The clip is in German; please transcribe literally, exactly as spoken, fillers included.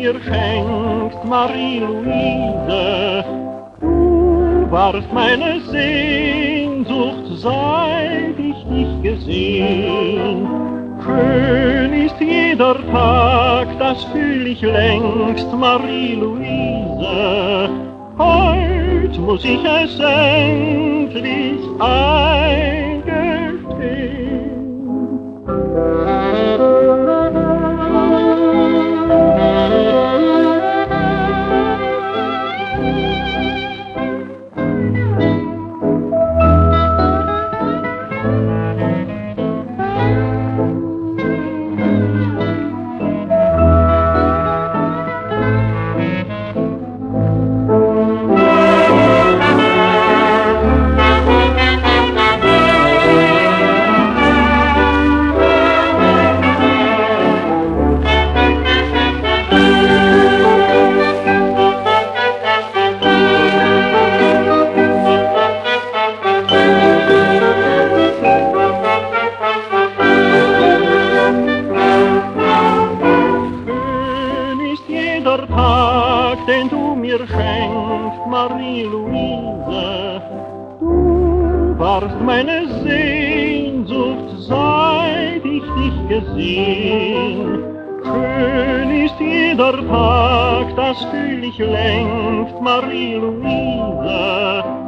mir schenkst, Marie-Louise. Du warst meine Sehnsucht, seit ich dich gesehen. Schön ist jeder Tag, das fühl ich längst, Marie-Louise. Heut muss ich es endlich eingestehen. Der Tag, den du mir schenkst, Marie-Louise. Du warst meine Sehnsucht, seit ich dich gesehen. Schön ist jeder Tag, das fühl ich längst, Marie-Louise.